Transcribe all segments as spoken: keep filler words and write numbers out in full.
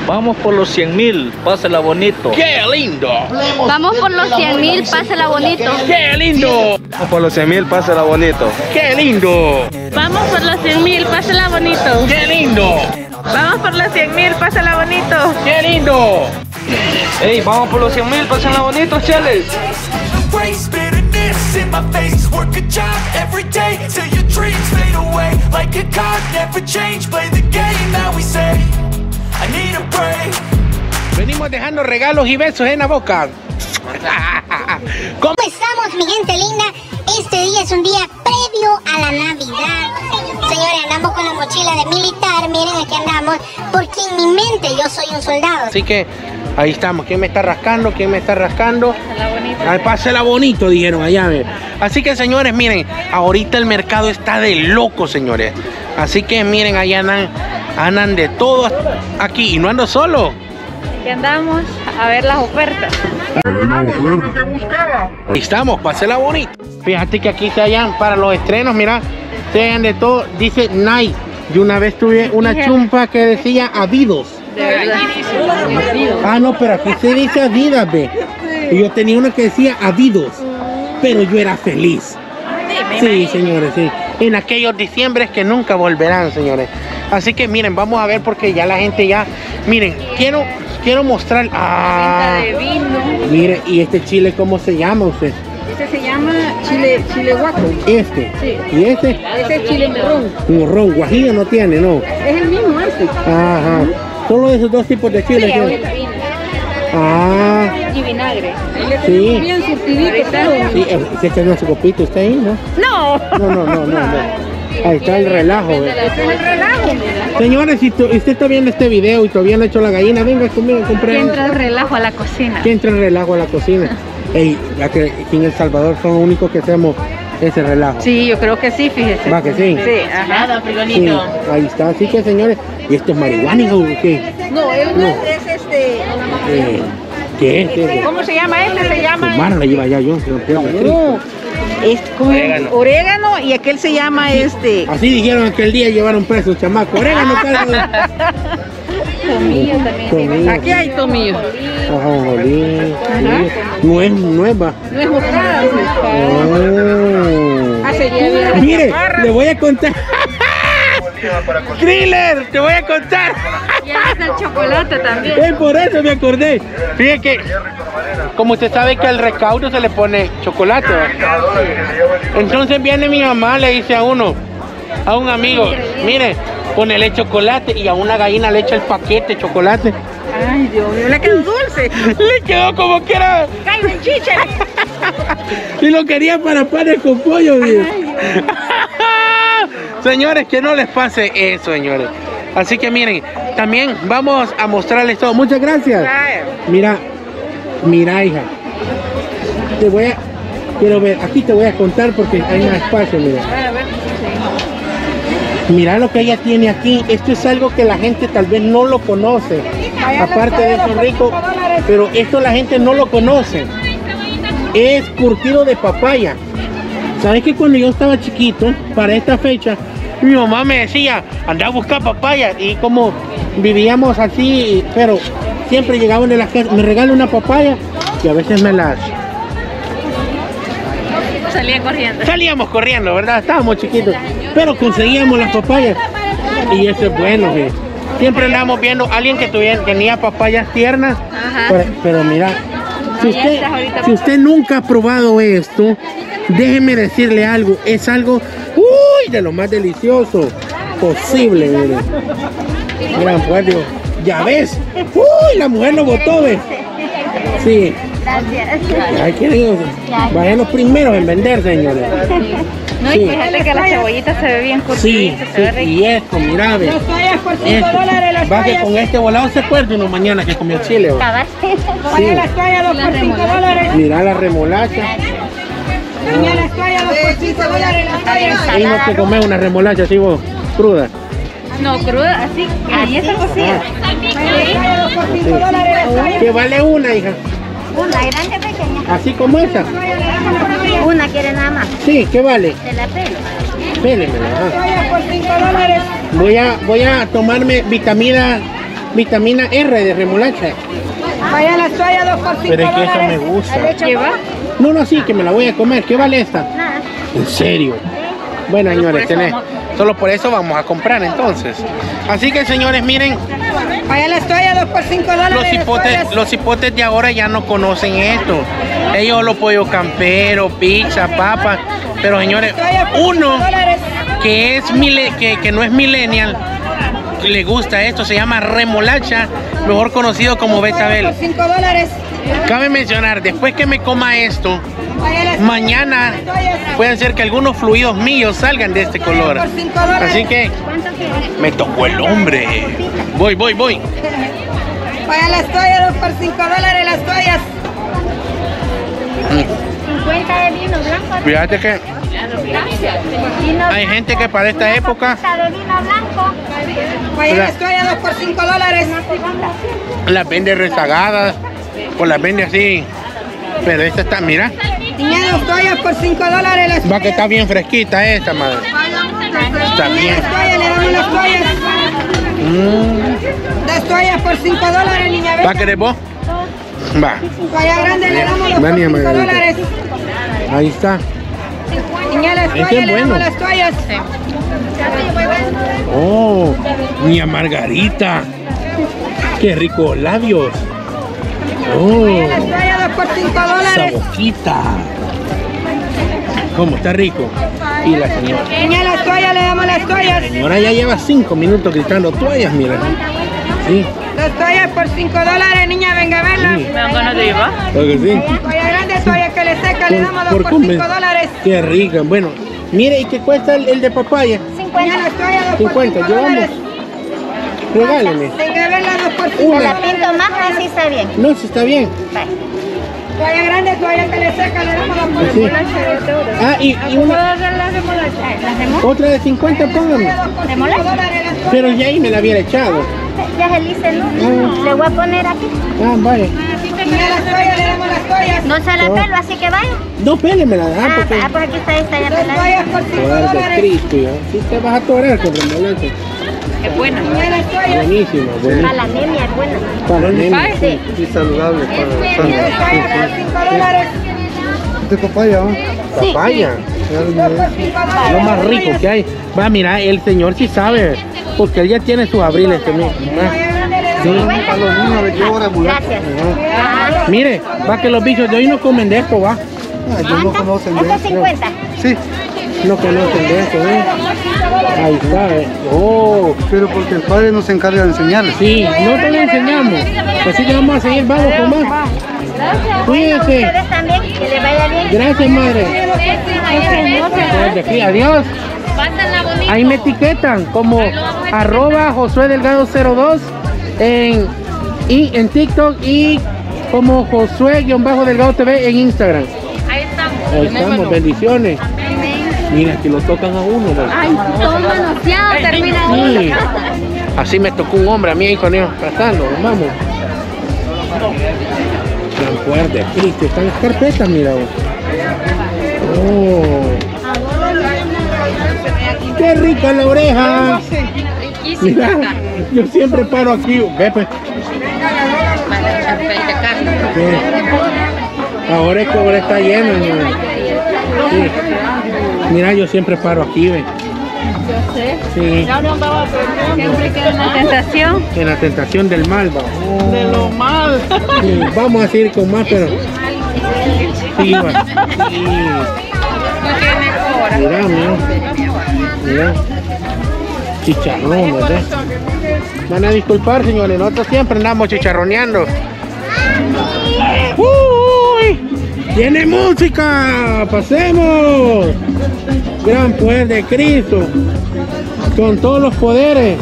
Vamos por los cien mil, pásela bonito. ¡Qué lindo! Vamos por los cien mil, pásela bonito. ¡Qué lindo! Vamos por los cien mil, pásela bonito. ¡Qué lindo! Vamos por los cien mil, pásela bonito. ¡Qué lindo! Vamos por los cien mil, pásela bonito. ¡Qué lindo! Ey, vamos por los cien mil, pásenla bonito, chales. Venimos dejando regalos y besos en la boca. ¿Cómo estamos, mi gente linda? Este día es un día previo a la Navidad. Señores, andamos con la mochila de militar. Miren, aquí andamos, porque en mi mente yo soy un soldado. Así que ahí estamos. ¿Quién me está rascando? ¿Quién me está rascando? Pásela bonito. Ay, pásela bonito, dijeron allá. Así que, señores, miren, ahorita el mercado está de loco, señores. Así que, miren, allá andan, andan de todo aquí. Y no ando solo. Que andamos a ver las ofertas. Ahí estamos, pásela bonito. Fíjate que aquí se hallan para los estrenos, mira, se hallan de todo. Dice Nike. Yo una vez tuve una chumpa que decía Adidas. De verdad. Ah, no, pero aquí se dice Adidas, ve. Y yo tenía una que decía Adidas, pero yo era feliz. Sí, señores, sí. En aquellos diciembres que nunca volverán, señores. Así que miren, vamos a ver porque ya la gente ya... Miren, quiero, quiero mostrar... Ah, de vino. mire, ¿y este chile cómo se llama usted? Este se llama chile, chile guaco. Este. Sí. ¿Y este? Ese es chile morrón. Morrón, guajillo no tiene, ¿no? Es el mismo este. Ajá. Solo esos dos tipos de chile. Sí, ¿sí? ahorita vino. Ah, Y vinagre. Le sí. tenemos bien surtidito todo. Sí, eh, se echa su copito usted ahí, ¿no? No. No, no, no, no, no. Ahí está el relajo, ¿eh? Ese es el relajo, mira. Señores, si usted está viendo este video y todavía no ha hecho la gallina, venga conmigo, compré. Que entra el relajo a la cocina. Que entra el relajo a la cocina. Ey, ya que aquí en El Salvador son los únicos que hacemos ese relajo. Sí, yo creo que sí, fíjese. ¿Va que sí? Sí, ajá. Sí, ahí está. Así que, señores, ¿y esto es marihuana o qué? No, él No. es este. Eh, ¿Qué es eso? ¿Cómo se llama este? Se llama. Fumar la lleva ya yo, si no quiero meter. No, es como orégano y aquel se llama este. Así dijeron aquel día, llevaron preso chamaco. Orégano, cara. Tomillo también. Tomillo. Aquí hay tomillo. Ajonjolí. Sí. No es nueva. No es moscada. Oh. Ah, sería bien. Mire, le voy a contar. Thriller, te voy a contar. Ya está el chocolate también. Es por eso me acordé. Fíjate que, como usted sabe que al recaudo se le pone chocolate, ¿verdad? Entonces viene mi mamá, le dice a uno, a un amigo, mire, ponele chocolate, y a una gallina le echa el paquete de chocolate. Ay, Dios mío, le quedó dulce. Le quedó como que era. Cae de chicha. Y lo quería para panes con pollo, Dios. Señores, que no les pase eso, señores. Así que miren, también vamos a mostrarles todo. Muchas gracias. Mira, mira, hija. Te voy a, quiero ver, aquí te voy a contar porque hay más espacio, mira. Mira lo que ella tiene aquí. Esto es algo que la gente tal vez no lo conoce. Aparte de eso rico, pero esto la gente no lo conoce. Es curtido de papaya. ¿Sabes que cuando yo estaba chiquito, para esta fecha, mi mamá me decía, anda a buscar papaya? Y como vivíamos así, pero siempre llegaban de las casas, me regala una papaya y a veces me las... Salía corriendo. Salíamos corriendo, ¿verdad? Estábamos chiquitos, pero conseguíamos las papayas. Y eso es bueno, ¿sí? Siempre andábamos viendo a alguien que tuviera, tenía papayas tiernas. Ajá. Pero, pero mira, si No, ya usted, estás ahorita- si usted nunca ha probado esto, déjeme decirle algo, es algo, uy, de lo más delicioso posible, miren. Miren, pues, digo, ya ves, uy, la mujer lo botó, ¿ves? Sí. Gracias. Ay, queridos, vayan los primeros en vender, señores. No, Sí. y fíjate que la cebollita se ve bien curtida. Sí, se sí, ve rica. y esto, mira, ve. Las toallas por cinco Esto. dólares las Va que toallas. con este volado se acuerda uno mañana que comió chile, ¿va? Cabal. Vaya las toallas dos La por cinco remolacha. dólares. Mira la remolacha. Vaya las toallas dos por cinco dólares las toallas. Ahí no te comes una remolacha así vos, cruda. No, cruda, así. Ahí está cocida. Vaya las toallas dos por cinco dólares las toallas. Que vale una, hija. Una grande pequeña. Así como esa. Una quiere nada más. Sí, ¿qué vale? Se la pelo. Pélemela, ajá. Toallas por cinco dólares. Voy a, voy a tomarme vitamina vitamina R de remolacha. Vaya las toallas dos por cinco Pero es que esta dólares. me gusta. ¿Lleva? No, no, sí, que me la voy a comer. ¿Qué vale esta? ¿En serio? Bueno, señores, tenés- solo por eso vamos a comprar entonces. Así que, señores, miren, Vaya las toallas dos por cinco dólares. los las hipotes, toallas. los hipotes de ahora ya no conocen esto. Ellos los pollo campero, pizza, papas. Pero, señores, uno que es mile- que, que no es millennial, que le gusta esto, se llama remolacha, mejor conocido como betabel. Por cinco dólares. Cabe mencionar, después que me coma esto, Vaya las mañana pueden ser que algunos fluidos míos salgan de este color. por cinco dólares. Así que me tocó el hombre. Voy, voy, voy. Vaya las toallas dos por cinco dólares las toallas. cincuenta de vino blanco. Fíjate que Vino hay gente que para esta época de vino blanco. Vaya Hola. las toallas dos por cinco dólares. las vende rezagadas o las vende así. Pero esta está, mira, Niña, dos toallas por cinco dólares las va que está bien fresquita esta, madre. Está bien. Las toallas, le damos las toallas. Mm, Las toallas por cinco dólares, niña. ¿Va a querer vos? Va, Toalla grande le damos los por Vení, cinco Margarita. dólares. ahí está. Niña, las Ese toallas, es le bueno. damos las toallas. Oh, niña Margarita. Qué rico labios. Oh, Las toallas dos por cinco esa dólares. boquita. ¿Cómo está rico? Y la señora. Niña, las toallas, le damos las toallas. La señora ya lleva cinco minutos gritando toallas, mira. Sí, Las toallas por cinco dólares, niña, venga a verla. sí. Me dan ganas de llevar. Claro que sí. Toalla grande, toalla que le seca, le damos dos por comer. cinco dólares. Qué rica. Bueno, mire, ¿y qué cuesta el, el de papaya? Niña, las toallas dos por cincuenta, cinco llevamos. dólares. Regáleme. Venga a verla dos por cinco. Una. La pinto más, así está bien. No, si está bien. Toalla grande, toalla que le seca, le damos dos por Sí. cinco Ah, y, y una, otra de cincuenta, póngame. dólares. Pero ya ahí me la hubiera echado. Ya se dice, ¿no? Ah. Le voy a poner aquí. Ah, vaya. Niña, las toallas, le damos las toallas. No se la Oh. pelo, así que vaya. No, pele, me la da Ah, porque... ah, pues aquí está esta ya Dos pelada. toallas por cinco Joder, de dólares. Cristo, ya. Sí te vas a atorar con remolacha. Es buena. Niña, las toallas. Buenísimo, A buenísimo. la anemia es buena. Para la anemia. Sí. Sí, saludable para Dos toallas por cinco dólares. de papaya, ¿no? Papaya. Dos por cinco dólares. Lo más rico que hay. Va, mira, el señor sí sabe. Porque él ya tiene sus abriles también. Ah, Toalla grande, le damos sí. A los niños les llevo regular. Gracias. Ajá. Mire, va que los bichos de hoy no comen de esto, va. Ah, ellos no conocen de Esto es eso. cincuenta. Sí, No conocen de esto, ¿eh? Ahí está, eh. Oh, pero porque el padre nos encarga de enseñarles. sí, no te lo enseñamos. Así que vamos a seguir, vamos con más. Bueno, Cuídense. ustedes también, que les vaya bien. Gracias, madre. De aquí, adiós. Ahí me etiquetan como arroba Josué Delgado cero dos en, y, en TikTok y como Josué-Delgado T V en Instagram. Ahí estamos. Ahí estamos, bendiciones. Mira, que lo tocan a uno, ¿verdad? Ay, todo manoseado, termina Sí. Así me tocó un hombre a mí ahí con ellos pasando, vamos. Gran fuerte, Cristo, están las carpetas, mira. vos. Oh. Qué rica la oreja. Mira, yo siempre paro aquí. Ve, pues. Sí. Ahora es que ahora está lleno, señor. Sí. Mira, yo siempre paro aquí, ve. Yo sé. Sí. Siempre queda una tentación. En la tentación del mal, va. De lo mal. Sí, vamos a seguir con más, pero... Sí, va. Sí. Mira, mira. Mira. Chicharrones, ¿eh? Van a disculpar, señores. Nosotros siempre andamos chicharroneando. ¡Uy! ¡Tiene música! ¡Pasemos! Gran poder de Cristo. Con todos los poderes.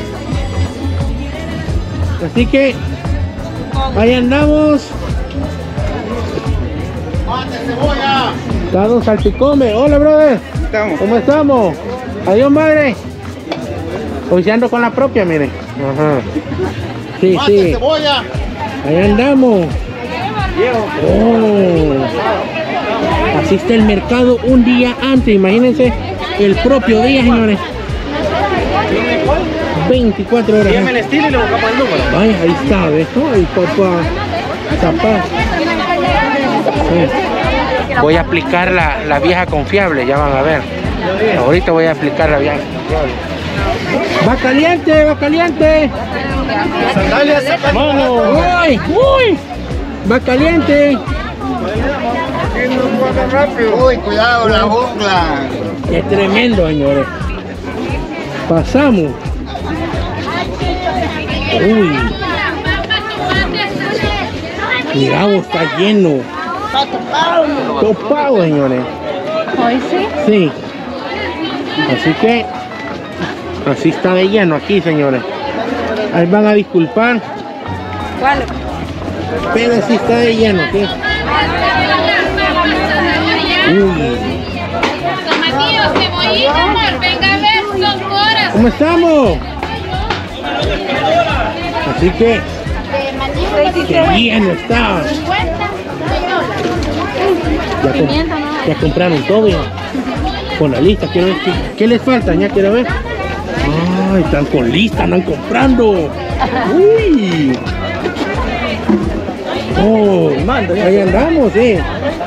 Así que... ahí andamos. Está Don Salpicome. Hola, brother. Estamos. ¿Cómo estamos? Adiós, madre. Hoy se ando con la propia, mire. Ajá. Sí, sí. Ahí andamos. Oh. Así está el mercado un día antes. Imagínense el propio día, señores. veinticuatro horas. Dígame el estilo y le buscamos el número. Vaya, ahí está, ¿ves? ¿No? El papá Zapaz. Sí. Voy a aplicar la, la vieja confiable, ya van a ver. Ahorita voy a aplicar la vieja confiable. ¡Va caliente, va caliente! Sandalias, ¡Mano! ¡Uy! ¡Uy! ¡Va caliente! Uy, cuidado, la jungla. ¡Qué tremendo, señores! Pasamos. Uy. Mira, vos, está lleno. Topado, señores. Hoy sí. Sí. Así que así está de lleno aquí, señores. Ahí van a disculpar. ¿Cuál? Pero así está de lleno, ¿sí? Uy. Tomatillos, cebollita, amor, venga a ver, son horas. ¿Cómo estamos? Así que qué lleno está. Ya, com ya compraron todo ya. Con la lista, quiero ver qué, qué les falta, ya quiero ver. Ay, están con lista, andan comprando. Uy. Oh, ahí andamos, sí.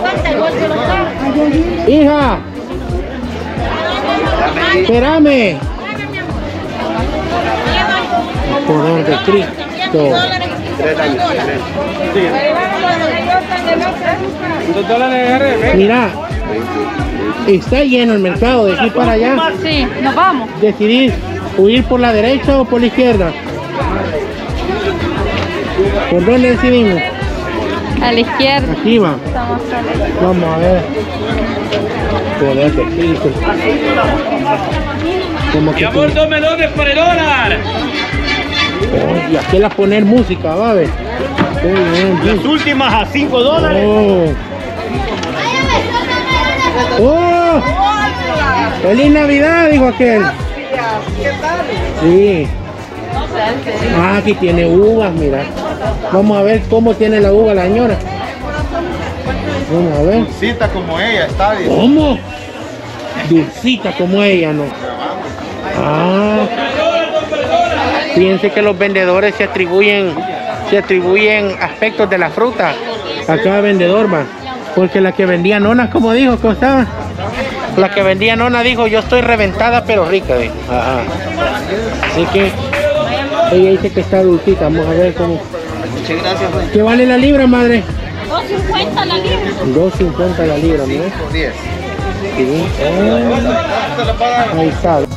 Hija, espérame. Poder de Cristo. Dos dólares agarre. Mira, está lleno el mercado de aquí para allá. Sí, nos vamos. Decidir huir por la derecha o por la izquierda. ¿Por dónde decidimos? A la izquierda. Aquí va. Estamos a la izquierda. Vamos a ver. Poder de Cristo. Como que Mi amor, dos melones por el dólar. oh, y aquí la poner música, va a ver. Qué bien, bien. Las últimas a cinco dólares. Oh. ¡Oh! ¡Feliz Navidad! Dijo aquel. Sí. Ah, aquí tiene uvas, mira. Vamos a ver cómo tiene la uva la señora. Vamos a ver. Dulcita como ella, está bien. ¿Cómo? Dulcita como ella, ¿no? Ah. Fíjense que los vendedores se atribuyen, se atribuyen aspectos de la fruta a cada vendedor, va. Porque la que vendía nona, como dijo, ¿cómo estaba? La que vendía nona dijo, yo estoy reventada pero rica. Dijo. Ajá. Así que ella dice que está dulcita. Vamos a ver cómo. Muchas gracias, güey. ¿Qué vale la libra, madre? dos cincuenta la libra. dos cincuenta la libra, mira. diez. Sí. Oh. Ahí está.